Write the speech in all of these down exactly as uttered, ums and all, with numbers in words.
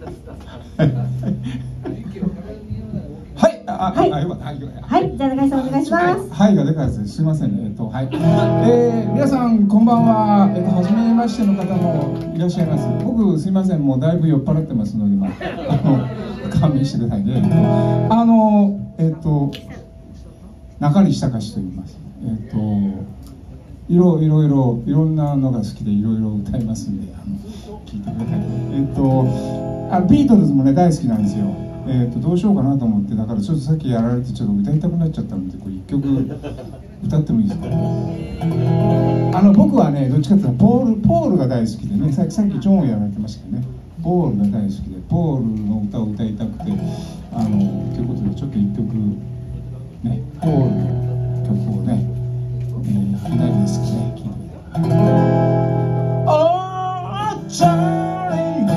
はい、あ、 はい、 あ、よかった、はい、 はい、じゃあ、中井さんお願いします。 はい、がでかいです。すみませんね、えっと、はい、えー、皆さん、こんばんは。えっと、初めましての方もいらっしゃいます。僕、すみません、もうだいぶ酔っ払ってますので、まあ、あの、勘弁してくださいね。あの、えっと、中西隆と言います。えっと、いろいろいろいろんなのが好きでいろいろ歌いますんで、あの聞いてください。えっとあビートルズもね大好きなんですよ。えっとどうしようかなと思って、だからちょっとさっきやられてちょっと歌いたくなっちゃったので、これ一曲歌ってもいいですか。あの僕はねどっちかっていうとポールポールが大好きでね、さっきさっきジョンをやられてましたけどね、ポールが大好きでポールの歌を歌いたくて、あのということでちょっと一曲ねポールの曲をね。いきなりですけどね、聞いてください。Oh, Charlie,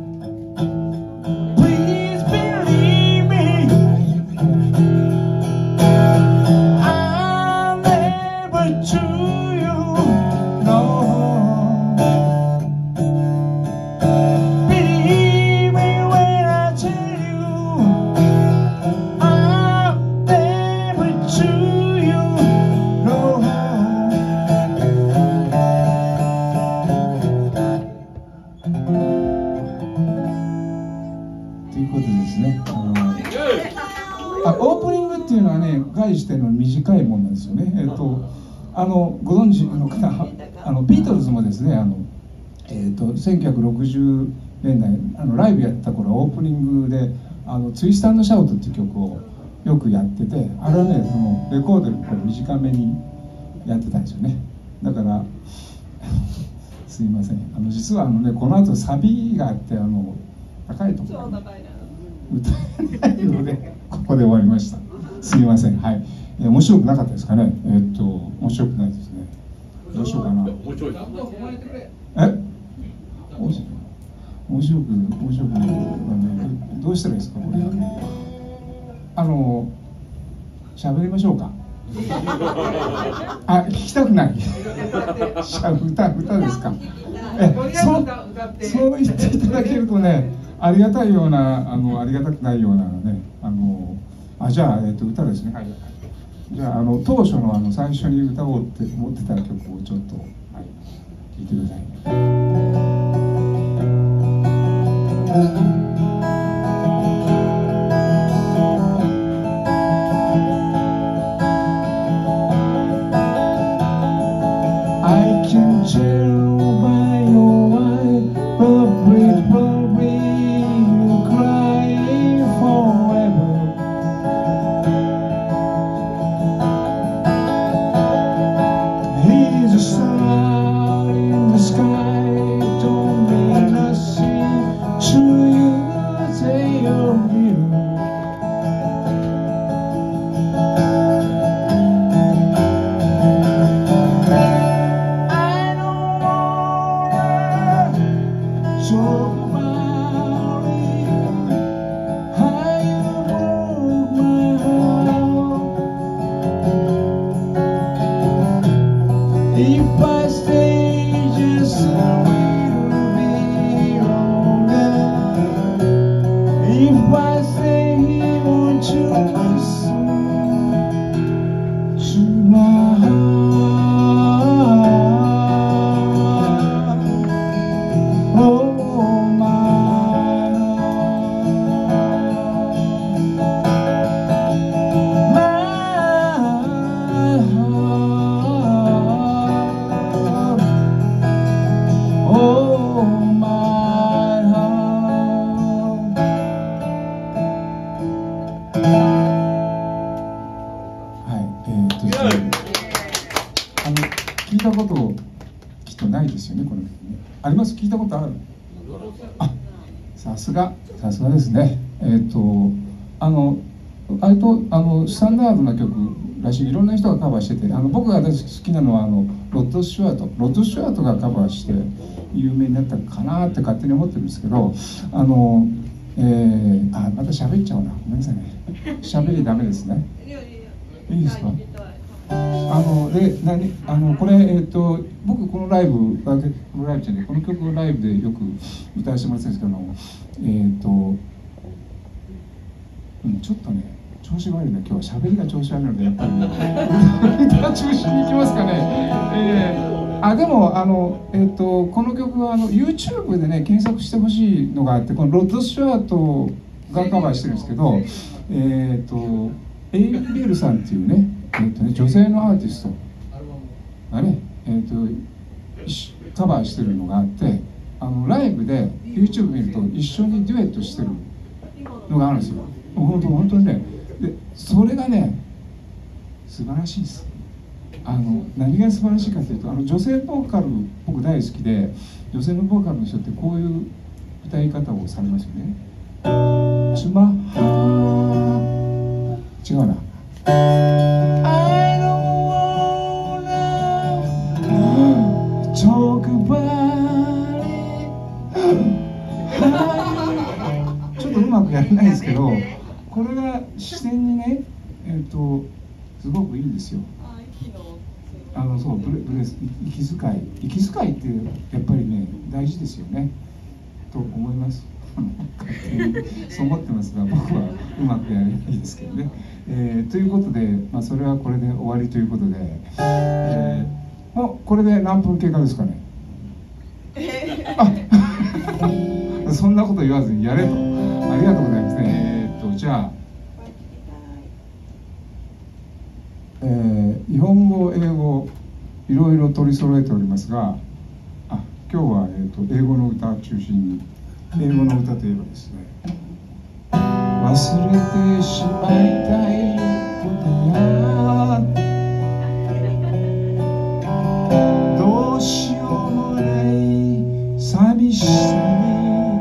please believe me, I'll never do you no. Believe me when I tell you, I'll never do you no.ということですね。あのあオープニングっていうのはね、概しての短いもんなんですよね。えっとあのご存知の方、あのビートルズもですね、あのえっとせんきゅうひゃくろくじゅうねんだいあのライブやった頃オープニングであのツイスト&シャウトっていう曲をよくやってて、あれはねそのレコードよりこれ短めにやってたんですよね。だからすいません、あの実はあのねこの後サビがあって、あの高いところに歌えないのでここで終わりました。すみません。はい、えー、面白くなかったですかね。えー、っと面白くないですね。どうしようかな。え？面白く面白く面白くない、ね、どうしたらいいですかこれ。あの喋りましょうか。あ、聞きたくない。歌歌ですか。え、そうそう言っていただけるとね、ありがたいようなあのありがたくないようなね、あのあじゃあ、えー、と歌ですね。はい、じゃあ、あの当初のあの最初に歌おうって思ってた曲をちょっと、はい、聴いてください。I can tell by your eyes, but probably you cry forever. He's a star in the sky, don't mean nothing to you, say you're here. Talk about it, how you broke my heart. If I stay just a little bit longer, if I stay, won't you listen to my heart? Oh,聞いたこときっとないですよね、この曲ね。あります？聞いたことある？あ、さすが、さすがですね。えっと、あの、割とあのスタンダードな曲らしい、いろんな人がカバーしてて、あの僕が私好きなのはあのロッド・スチュワート、ロッド・スチュワートがカバーして有名になったかなって勝手に思ってるんですけど、あの、えー、あ、また喋っちゃうな。ごめんなさいね。喋りダメですね。いいですか？あので何あのこれ、えー、と僕このライブこのライブじゃないこの曲をライブでよく歌わせてもらってたんですけど、えー、とちょっとね調子が悪いので今日は喋りが調子悪いのでやっぱりね歌中心に行きますかね。えー、あでもあの、えー、とこの曲はあの YouTube でね検索してほしいのがあって、このロッド・スチュワートがカバーしてるんですけど、えー、とエイビエルさんっていうね、えーとね女性のアーティストがね、えー、とカバーしてるのがあって、あのライブで YouTube 見ると一緒にデュエットしてるのがあるんですよ。本当本当にね、でそれがね素晴らしいです。あの何が素晴らしいかというと、あの女性ボーカル僕大好きで、女性のボーカルの人ってこういう歌い方をされますよね。つまは違うな。I don't wanna talk about it ちょっとうまくやれないですけど、これが視点にね、えー、とすごくいいんですよ。あのそうブレブレス息遣い息遣いってやっぱりね大事ですよねと思います。そう思ってますが、僕はうまくやれないですけどね。えー、ということで、まあ、それはこれで終わりということで、えー、もうこれで何分経過ですかね。あそんなこと言わずにやれと。ありがとうございますね。えー、っとじゃあ、えー、日本語英語いろいろ取り揃えておりますが、あ今日は、えー、と英語の歌を中心に、英語の歌といえばですね、忘れてしまいたいことやどうしようもない寂しさに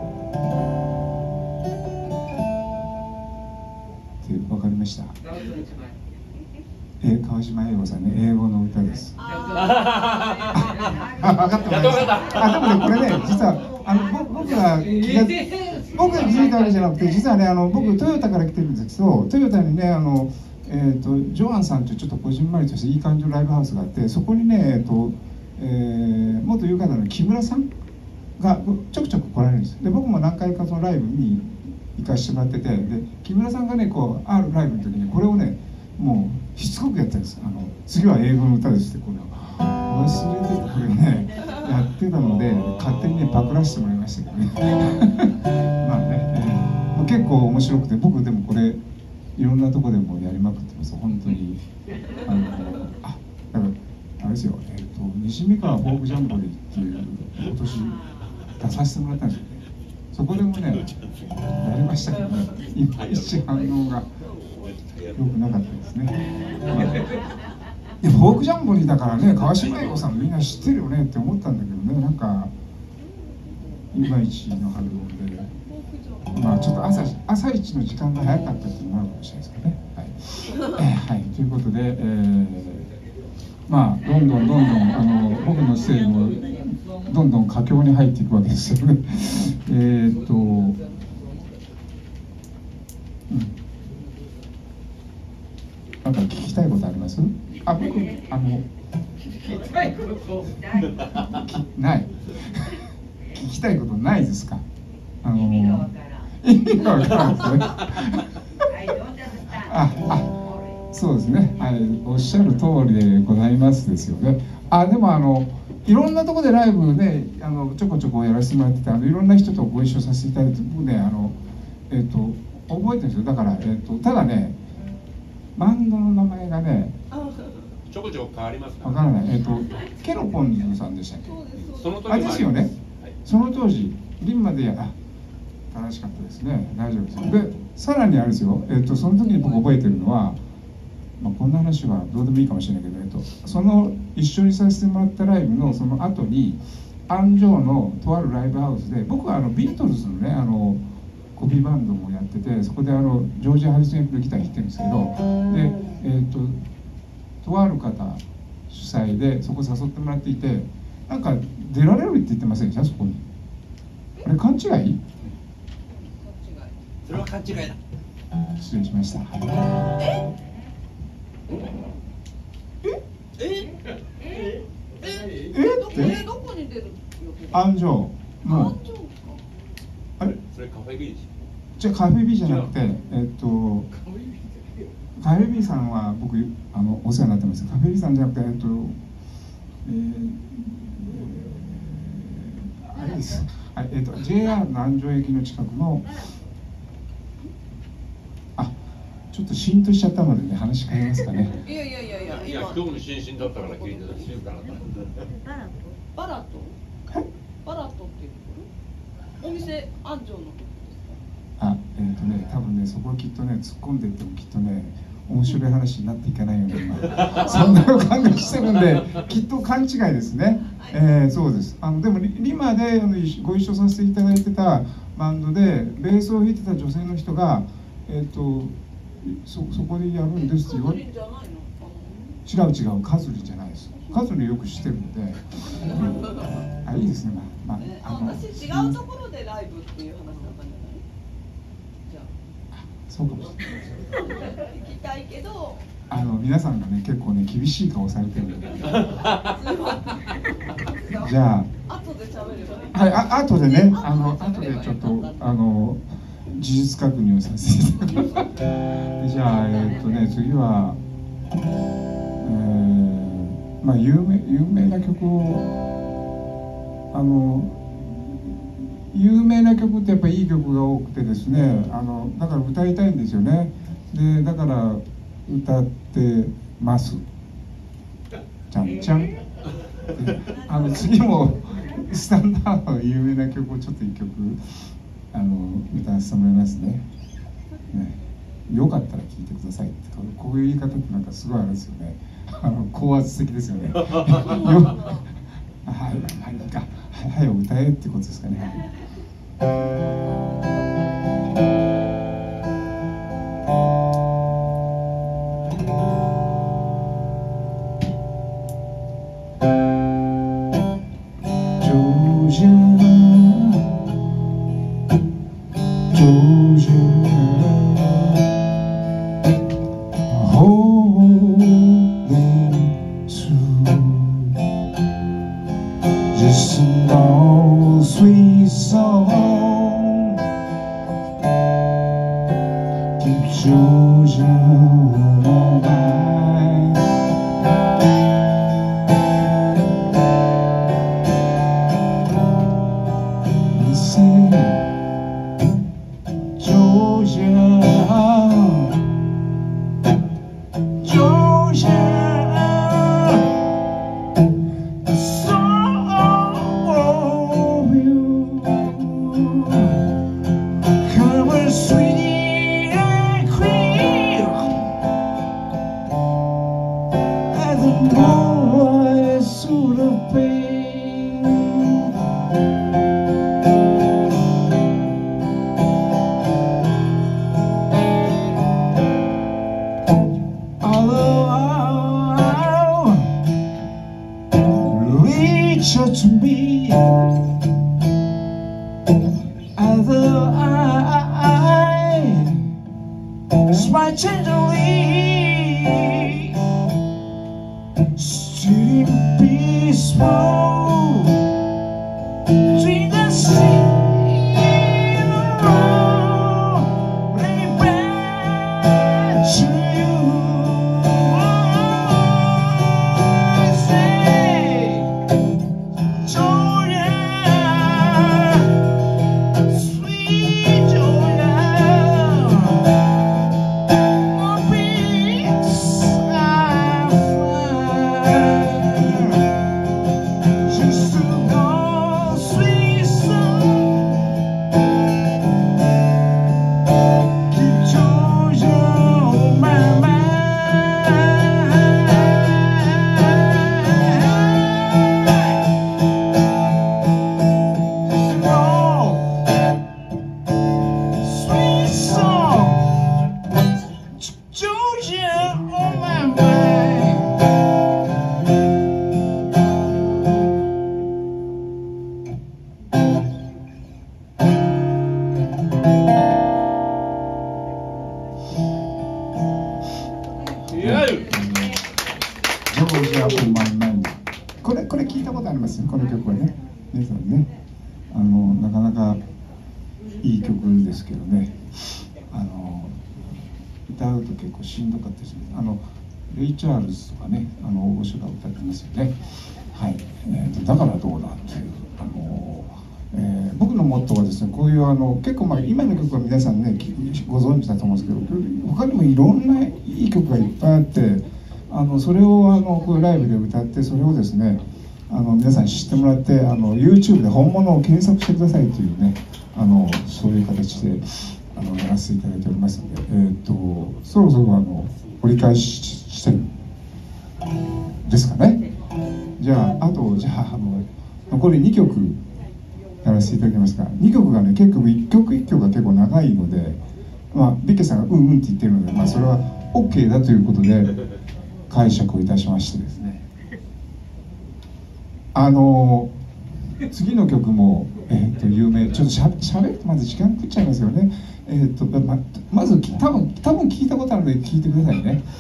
って分かりました。えー、川島英語さんね、英語の歌です。あ、分かってもらいました。あ、でもね、これね、実はあの僕が気が僕が気づいたわけじゃなくて、実はね、あの僕トヨタから来てるんですけど、トヨタにね、あのえっ、ー、とジョアンさんというちょっとこじんまりとしたいい感じのライブハウスがあって、そこにね、えっ、ー、と、えー、元夕方の木村さんがちょくちょく来られるんです。で、僕も何回かそのライブに行かせてもらってて、で木村さんがね、こうあるライブの時にこれをね、もうしつこくやってるんです。あの次は英語の歌ですって、これ忘れててこれねやってたので勝手にねパクらせてもらいましたけどねまあね、えー、結構面白くて、僕でもこれいろんなとこでもやりまくってます。本当にあのあだからあれですよ、えー、と西三河フォークジャンボリーっていう今年出させてもらったんですよね。そこでもねやりましたけどね、いまいち反応が良くなかったですね。まあ、いやフォークジャンボリーだからね、川島英語さんみんな知ってるよねって思ったんだけどね、なんかいまいちの反応で、まあちょっと 朝, 朝一の時間が早かったっていうのもあるかもしれないですけどね。はい、えーはい、ということで、えー、まあどんどんどんどんあの僕のせいもどんどん佳境に入っていくわけですよね。えっと、うん、なんか聞きたいことあります？あ、僕あの聞きたいことない聞きたいことないですか？あの意味がわからんですね。あ、あ、そうですね。はい、おっしゃる通りでございますですよね。あ、でもあのいろんなところでライブね、あのちょこちょこやらせてもらってて、あのいろんな人とご一緒させていただいて、僕ね、あのえっ、ー、と覚えてるんですよ。だからえっ、ー、とただね、バンドの名前がね、 ちょこちょこ変わりますかわからない。えっ、ー、とケロポンズさんでしたっけ？ その時あれですよね。 はい、 その当時リンマでやあ楽しかったですね。大丈夫ですよ。でさらにあれですよ。えっ、ー、とその時に僕覚えてるのは。まあ、こんな話はどうでもいいかもしれないけど、えっと、その一緒にさせてもらったライブのその後に安城のとあるライブハウスで、僕はあのビートルズのねあのコピーバンドもやってて、そこであのジョージ・ハリスン役のギター弾いてるんですけど、で、えっと、とある方主催でそこ誘ってもらっていて、なんか出られるって言ってませんでした？そこにあれ勘違い？ それは勘違いだ。 失礼しました。ええええどこに出る？ 安城のあれそれカフェゲージ。 じゃあカフェビーじゃなくて、えっとカフェビーさんは僕あのお世話になってます。カフェビーさんじゃなくて、えっと、えー、あれです。はい、えっと ジェイアール 南城駅の近くの、あ、ちょっとシーンとしちゃったのでね、話変えますかね。 いやいやいやいや、いや興味津々だったから聞いてた静かな。 バラット？バラットっていうところ？お店安城の。 あ、えっとね、多分ね、そこはきっとね、突っ込んでいってもきっとね、面白い話になっていかないよね、今そんな予感がしてるんで、きっと勘違いですね。えー、そうです。あのでもリマであのご一緒させていただいてたバンドでベースを弾いてた女性の人が、えっとそそこでやるんですって言われ、違う違う、カズリじゃないです。カズリよく知ってるので、うん、あ、いいですね。まあ、まあ、あの私違うところでライブっていう話だったんじゃない？ そうかもしれない。 行きたいけど、 あの皆さんがね結構ね厳しい顔されてるのでじゃあ後で喋ればいい。 はい、あ後でねあの後でちょっとあの事実確認をさせていただきますじゃあえー、っとね次は、えー、まあ有名有名な曲をあの有名な曲ってやっぱりいい曲が多くてですね、あのだから歌いたいんですよね。でだから歌ってますじゃんじゃんあの次もスタンダードの有名な曲をちょっと一曲あの歌わせてもらいますね。ね、よかったら聴いてくださいってこういう言い方ってなんかすごいあれですよね。あの高圧的ですよね。よはいはいいいかはい歌えってことですかね。To me, other eye, smile tenderly, still peaceful, between the sea and the road, bring me back to you.これこれ聞いたことありますよ、この曲はね。皆さんね、あのなかなかいい曲でですけどね、あの歌うと結構しんどかったりします。あのレイ・チャールズとかね、あの大御所が歌ってますよね。はい、えーと、だからどうだっていう、あの、えー、僕のモットーはですね、こういうあの結構まあ今の曲は皆さんねご存知だと思うんですけど、他にもいろんないい曲がいっぱいあって、あのそれをあのこういうライブで歌って、それをですね、あの皆さんに知ってもらって、あの YouTube で本物を検索してくださいというね、あのそういう形であのやらせていただいておりますので、えー、とそろそろあの折り返ししてるですかね。じゃああとじゃああの残りにきょくやらせていただきますが、にきょくがね結構いっきょくいっきょくが結構長いので、まあ、ビッケさんがうんうんって言ってるので、まあ、それは OK だということで解釈をいたしましてですね、あの次の曲も、えー、と有名、ちょっとしゃしゃべるとまず時間食っちゃいますよね。えーとままず多分多分聞いたことあるので聞いてくださいね。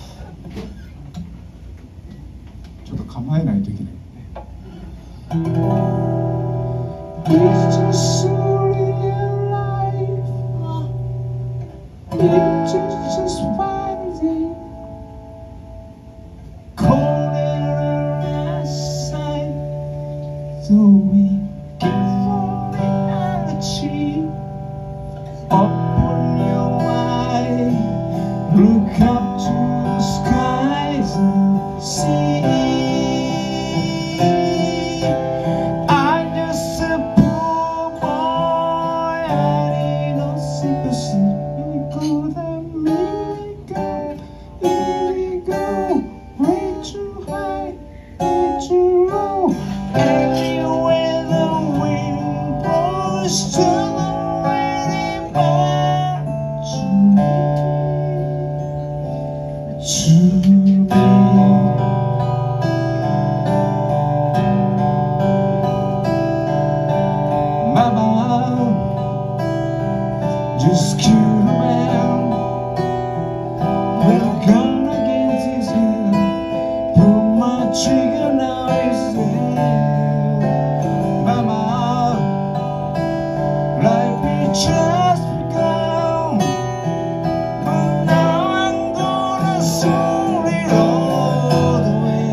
ちょっと構えないといけない。It's just surreal life. It's just finding cold air outside, so we can fall in the tree. Open your eye, look up to the skies and see. Just cute around with a gun against his head. Pull my trigger, now he said, Mama, life may just begun, but now I'm gonna soul it all the way.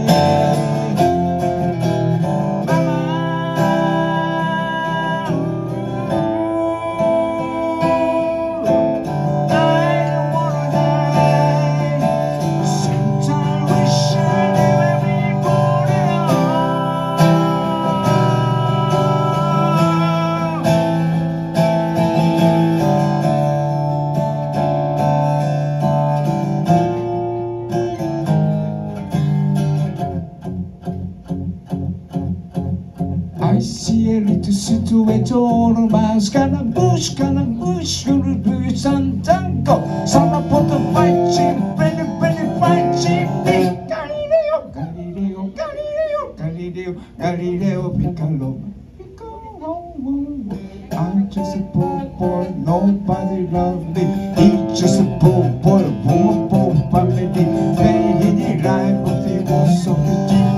I see a little silhouette on a mouse, gonna bush, gonna bush, gonna bush and tango. Son of a fighting, ready, ready, fighting. Galileo, Galileo, Galileo, Galileo, Galileo, Piccolo. I'm just a poor boy, nobody loves me. He's just a poor boy, a poor, poor family. Playing the life of the most of the deep.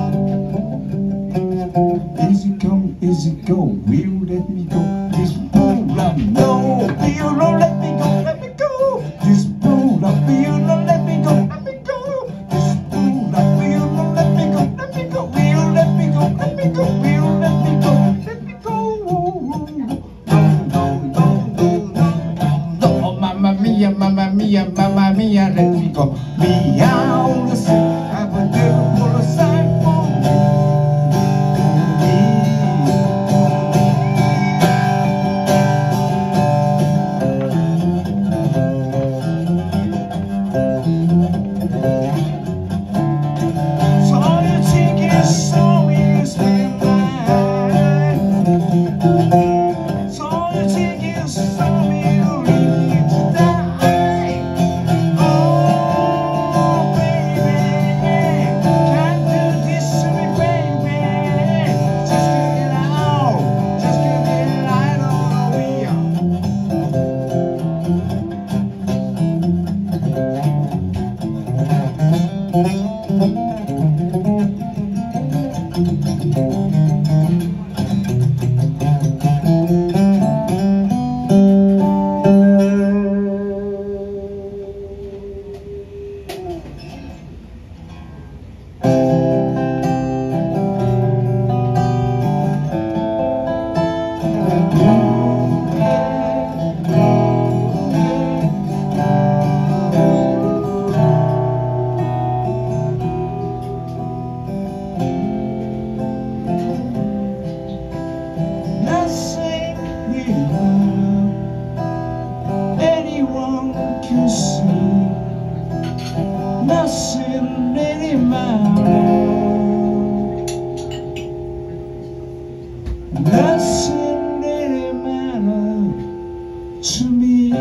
Easy come, easy go, will you let me go? This program, no, will you not let me go? Let me go. This program, will you not let me go? Let me go. This program, will you not let me go? Let me go. Will you let me go? Let me go. Will you let me go? Let me go. No, no, no, no, no, no, mamma mia, mamma mia, mamma mia, let me go. Meow, listen, have a little more aside for me. Baby to me.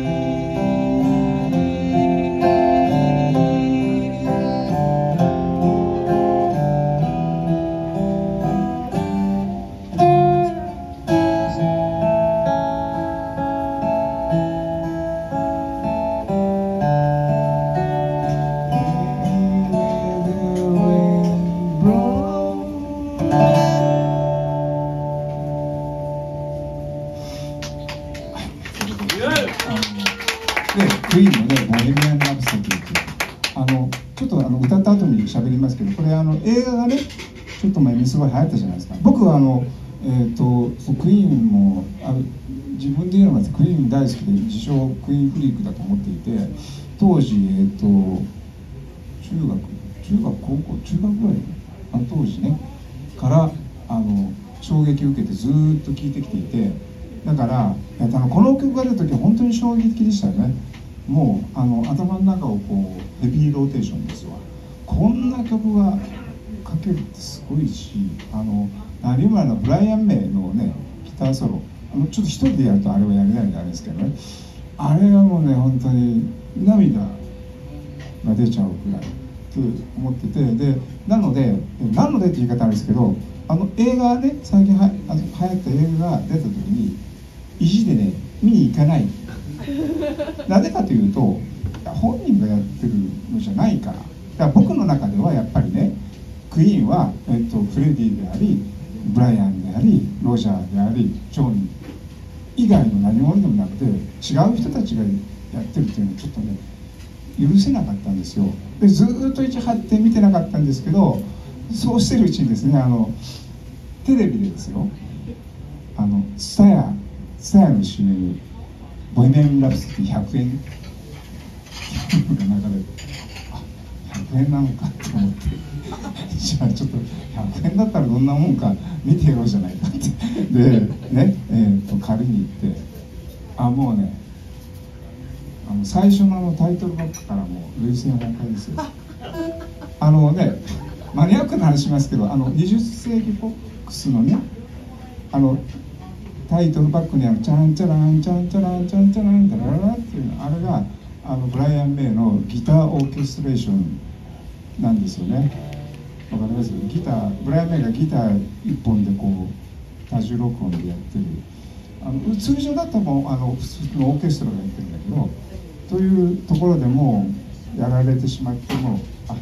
クイーンのね「ボヘミアン・ラプソディ」っていうあのちょっとあの歌った後に喋りますけど、これあの映画がねちょっと前にすごい流行ったじゃないですか。僕はあの、えー、とクイーンもあの自分で言うのがクイーン大好きで自称クイーンフリークだと思っていて、当時、えー、と中学中学高校中学ぐらいあの当時ねからあの衝撃を受けてずーっと聴いてきていて、だからあのこの曲が出た時は本当に衝撃的でしたよね。もうあの頭の中をこうヘビーローテーションですよ。こんな曲が書けるってすごいし、あの有村のブライアン・メイのねギターソロ、あのちょっと一人でやるとあれはやれないんであれですけどね、あれはもうね本当に涙が出ちゃうくらいと思ってて、でなのでなのでって言い方あるんですけど、あの映画ね最近はあの流行った映画が出た時に意地でね見に行かない。なぜかというと本人がやってるのじゃないから。だから僕の中ではやっぱりねクイーンは、えっと、フレディでありブライアンでありロジャーでありジョン以外の何者でもなくて違う人たちがやってるっていうのをちょっとね許せなかったんですよ。でずーっと一張って見てなかったんですけど、そうしてるうちにですねあのテレビでですよあのツタヤツタヤの シーエム ボヘミアン・ラプソディひゃくえんが流れて、あひゃくえんなのかって思ってじゃあちょっとひゃくえんだったらどんなもんか見てやろうじゃないかってでね、えー、と借りに行って、あもうねあの最初のあのタイトルバックからもう涙腺崩壊ですよ。あのねマニアックな話しますけど、あのにじゅっせいきポックスのねあのタイトルバックにあのチャンチャランチャンチャランチャンチャランチャララっていうの、あれがあのブライアン・メイのギターオーケストレーションなんですよね。わかります？ギターブライアン・メイがギター一本でこう多重録音でやってる、あの通常だともうあの普通のオーケストラがやってるんだけど、というところでもうやられてしまってもあ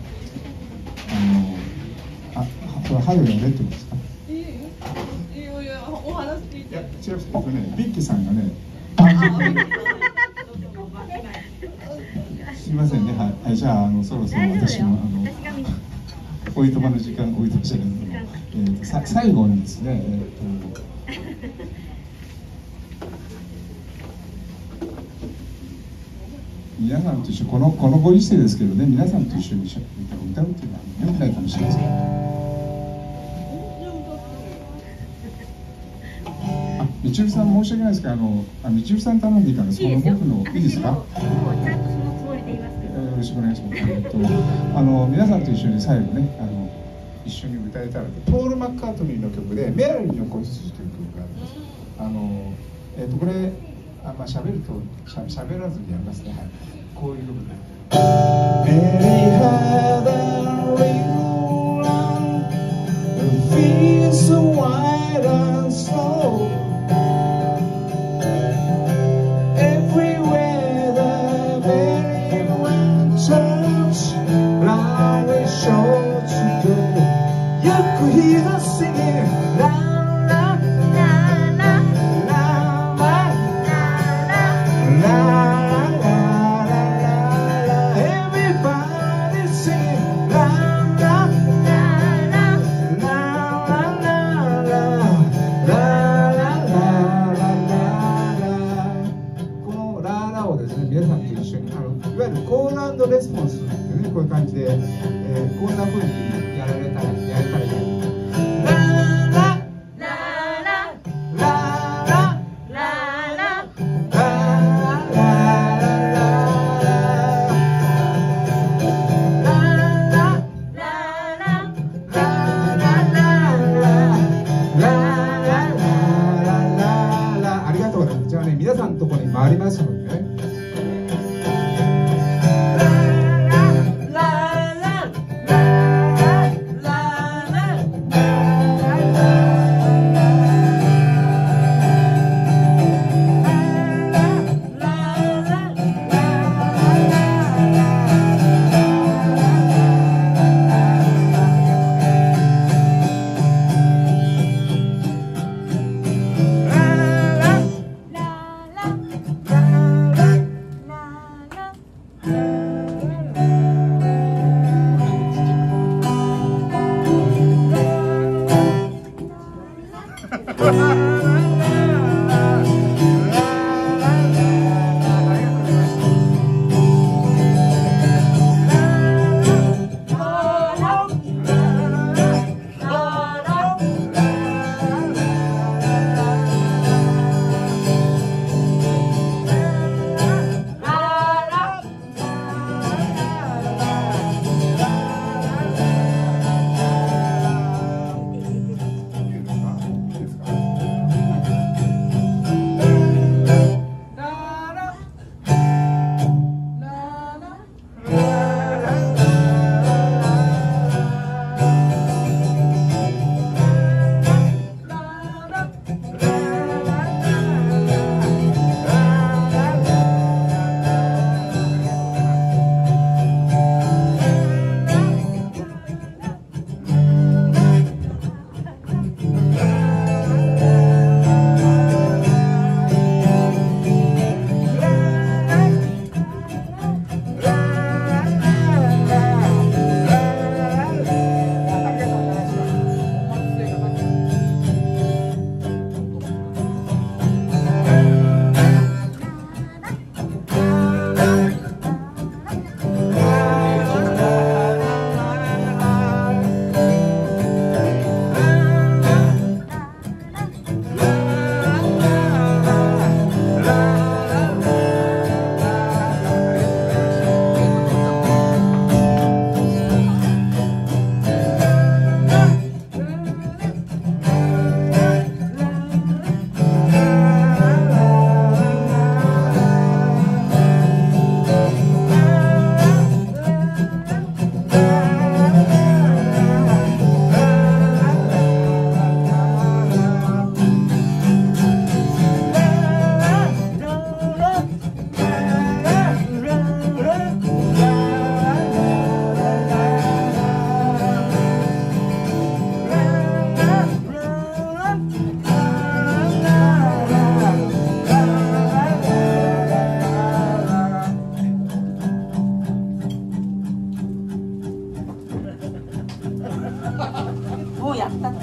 あのあこれハルがやれってことですか？ お話聞いて。 いや違う僕ねビッキーさんがねすみませんね、はい、はい、じゃあ、あのそろそろ私もあのおいとまの時間置いてましたけども、えー、とさ最後にですね、えー、と皆さんと一緒このこのご時世ですけどね、皆さんと一緒に歌うっていうのは良くないかもしれません。みちるさん申し訳ないですけど、あのあみちるさん頼んでいいかな、その僕のいいですか？もうちゃんとそのつもりでいますけど。よろしくお願いします。えっとあの皆さんと一緒に最後ね、あの一緒に歌えたらと、ポール・マッカートニーの曲で「メアリーの子羊」という曲があるんです。あのえっとこれあまあ喋るとしゃ喋らずにやりますね。はい。こういう曲で。皆さんと一緒にあのいわゆるコール&レスポンスってね、こういう感じで、えー、こんな風にやられたらやれたらいい。ラララララララありがとうございます。じゃあね、皆さんのところに丸りますのでね。 もうやったって。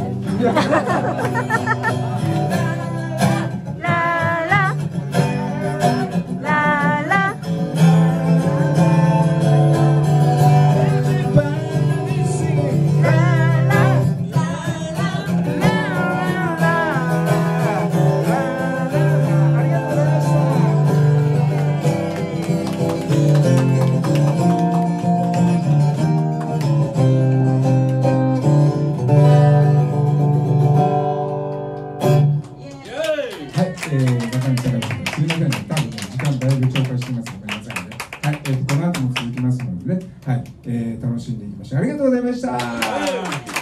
この後も続きますのでね、はい、えー、楽しんでいきましょう。ありがとうございました。